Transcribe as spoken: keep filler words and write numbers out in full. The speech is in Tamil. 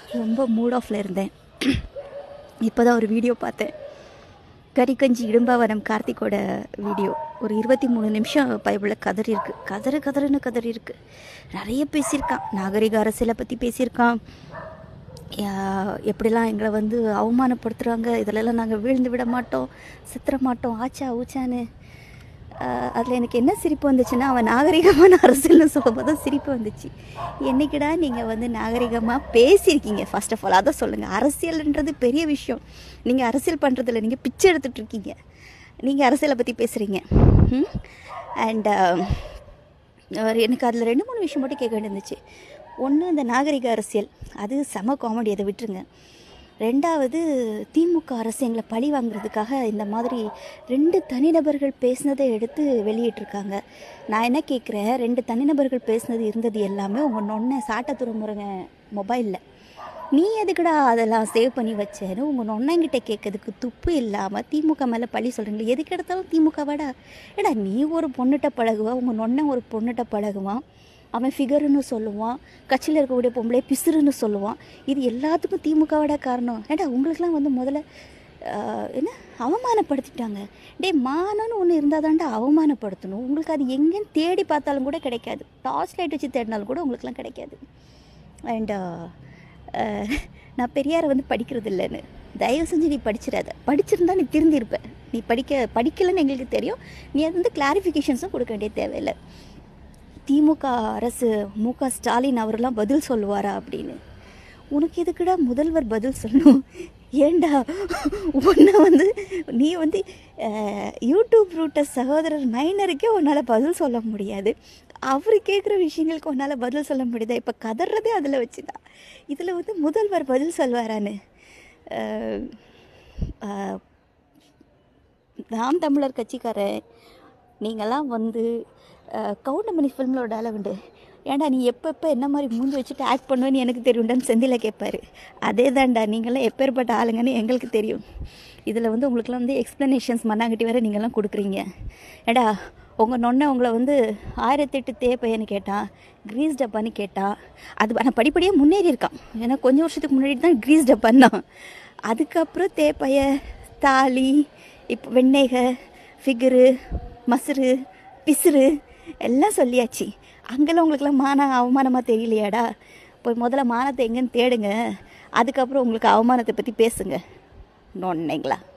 ரொம்ப மூட் ஆஃபில் இருந்தேன். இப்போ தான் ஒரு வீடியோ பார்த்தேன். கரிக்கஞ்சி இடும்பாவனம் கார்த்திக்கோட வீடியோ. ஒரு இருபத்தி மூணு நிமிஷம் பைபிளில் கதறி இருக்குது. கதறு கதறுன்னு கதறி இருக்குது. நிறைய பேசியிருக்கான். நாகரிக அரசியலை பற்றி பேசியிருக்கான். எப்படிலாம் எங்களை வந்து அவமானப்படுத்துகிறாங்க, இதிலெல்லாம் நாங்கள் வீழ்ந்து விட மாட்டோம், சித்திர மாட்டோம், ஆச்சா ஊச்சான்னு. அதில் எனக்கு என்ன சிரிப்பு வந்துச்சுன்னா, அவன் நாகரிகமான அரசியல்னு சொல்லும்போது தான் சிரிப்பு வந்துச்சு. என்றைக்கிடா நீங்கள் வந்து நாகரிகமாக பேசியிருக்கீங்க? ஃபர்ஸ்ட் ஆஃப் ஆல் அதை சொல்லுங்கள். அரசியல்ன்றது பெரிய விஷயம். நீங்கள் அரசியல் பண்ணுறதில்ல, நீங்கள் பிச்சை எடுத்துகிட்டு இருக்கீங்க. நீங்கள் அரசியலை பற்றி பேசுகிறீங்க. அண்ட் எனக்கு அதில் ரெண்டு மூணு விஷயம் மட்டும் கேட்க வேண்டியிருந்துச்சு. ஒன்று, இந்த நாகரிக அரசியல், அது செம காமெடி, அதை விட்டுருங்க. ரெண்டாவது, திமுக அரசு எங்களை பழி வாங்குறதுக்காக இந்த மாதிரி ரெண்டு தனிநபர்கள் பேசினதை எடுத்து வெளியிட்டிருக்காங்க. நான் என்ன கேட்குறேன், ரெண்டு தனிநபர்கள் பேசினது இருந்தது எல்லாமே உங்கள் நொன்னை சாட்ட துறைமுறைங்க மொபைலில். நீ எதுக்குடா அதெல்லாம் சேவ் பண்ணி வச்சேன்னு உங்கள் நொன்னங்கிட்ட கேட்கறதுக்கு துப்பு இல்லாமல் திமுக மேலே பழி சொல்கிறீங்களே. எதுக்கு எடுத்தாலும் திமுகவாடா? ஏடா நீ ஒரு பொண்ணுகிட்ட பழகுவா, உங்கள் நொன்னை ஒரு பொண்ணுகிட்ட பழகுவான், அவன் ஃபிகருன்னு சொல்லுவான், கட்சியில் இருக்கக்கூடிய பொம்பளை பிசுறுன்னு சொல்லுவான். இது எல்லாத்துக்கும் திமுகவோட காரணம். ஏடா உங்களுக்குலாம் வந்து முதல்ல என்ன அவமானப்படுத்திட்டாங்க. டே மானன்னு ஒன்று இருந்தால் தான்டா அவமானப்படுத்தணும். உங்களுக்கு அது எங்கேன்னு தேடி பார்த்தாலும் கூட கிடைக்காது. டார்ச் லைட் வச்சு தேடினாலும் கூட உங்களுக்குலாம் கிடைக்காது. அண்ட் நான் பெரியாரை வந்து படிக்கிறது இல்லைன்னு தயவு செஞ்சு நீ படிச்சிடாத. படிச்சிருந்தா நீ திருந்திருப்ப. நீ படிக்க படிக்கலைன்னு எங்களுக்கு தெரியும். நீ அது வந்து கிளாரிஃபிகேஷன்ஸும் கொடுக்க வேண்டிய தேவையில்லை. திமுக அரசு மு க ஸ்டாலின் அவரெல்லாம் பதில் சொல்லுவாரா அப்படின்னு. உனக்கு எதுக்குடா முதல்வர் பதில் சொல்லணும்? ஏண்டா உன்னை வந்து நீ வந்து யூடியூப் ரூட்ட சகோதரர் மைனருக்கே உன்னால் பதில் சொல்ல முடியாது. அவர் கேட்குற விஷயங்களுக்கு உன்னால் பதில் சொல்ல முடியுதா? இப்போ கதறதே அதில் வச்சு தான். இதில் வந்து முதல்வர் பதில் சொல்வாரான்னு. நாம் தமிழர் கட்சிக்காரன் நீங்கள்லாம் வந்து கவுண்டமணி ஃபிலிமில் ஒரு டயலாக் உண்டு, ஏன்டா நீ எப்போ எப்போ என்ன மாதிரி மூஞ்சி வச்சுட்டு ஆக்ட் பண்ணுவேன்னு எனக்கு தெரியும்டான்னு செந்தில் கேட்பார். அதே தான்டா, நீங்களாம் எப்பேற்பட்ட ஆளுங்கன்னு எங்களுக்கு தெரியும். இதில் வந்து உங்களுக்குலாம் வந்து எக்ஸ்ப்ளனேஷன்ஸ் மண்ணாங்கட்டி வேறு நீங்கள்லாம் கொடுக்குறீங்க. ஏடா உங்கள் நொன்னை உங்களை வந்து ஆயிரத்தெட்டு தேப்பையன்னு கேட்டான், க்ரீஸ் டப்பான்னு கேட்டான். அது ஆனால் படிப்படியாக முன்னேறி இருக்கான். ஏன்னா கொஞ்சம் வருஷத்துக்கு முன்னாடி தான் க்ரீஸ் டப்பான் தான். அதுக்கப்புறம் தேப்பைய, தாலி, இப்போ வெண்ணெய்க, ஃபிகரு, மசுறு, பிசுறு எல்லாம் சொல்லியாச்சு. அங்கெல்லாம் உங்களுக்குலாம் மான அவமானமாக தெரியலையாடா? போய் முதல்ல மானத்தை எங்கேன்னு தேடுங்க, அதுக்கப்புறம் உங்களுக்கு அவமானத்தை பற்றி பேசுங்க. நொன்னைங்களா?